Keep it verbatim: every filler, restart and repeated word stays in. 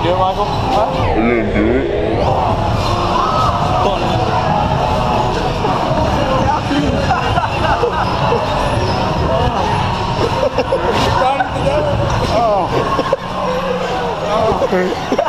do it, Michael? Huh? I didn't do it. Oh. Oh.